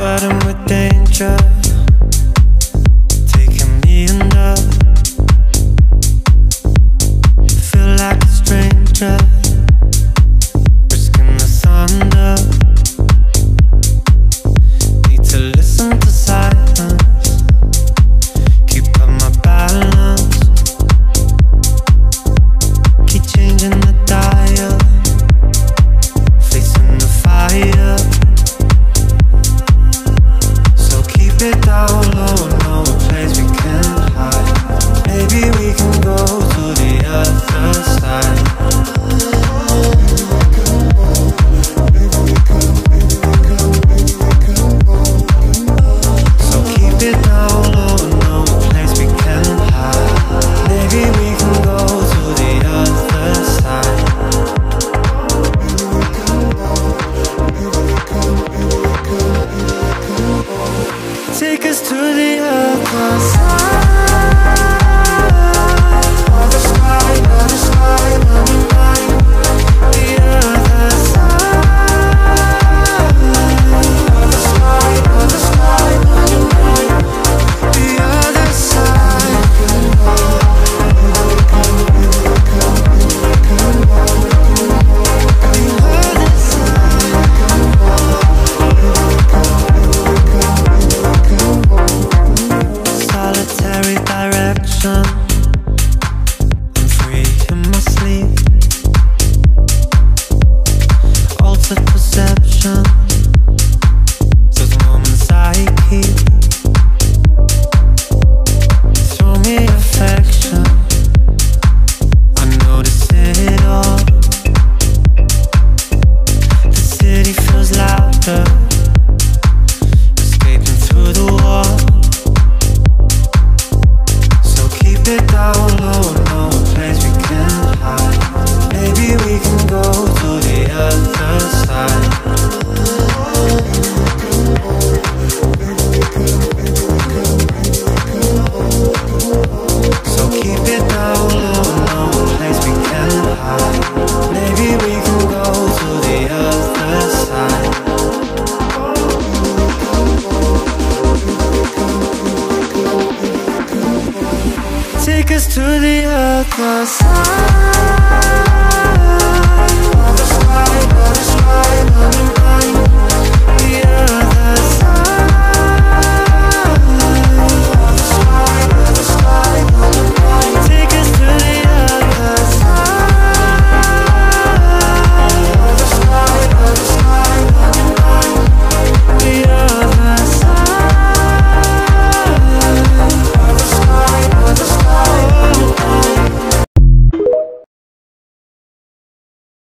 burdened with danger, taking me under. Feel like a stranger, risking the thunder. Need to listen to silence, keep up my balance. Keep changing the dial, facing the fire. So keep it down low, no place we can hide. Maybe we can go to the other side. So keep it down low, no place we can hide. Maybe we can go to the other side. Take us to the other side. Other side, other side, other side. The other side. Other side, other side, other side. The other side. Solitary direction, I'm free in my sleep. Altered perception, those moments I keep. Throw me affection, I notice it all. The city feels louder, escaping through the wall. Keep it down low, no place we can hide. Maybe we can go to the other side. So keep it down low, no place we can hide. Maybe we can go to the other side. Take us to the other side.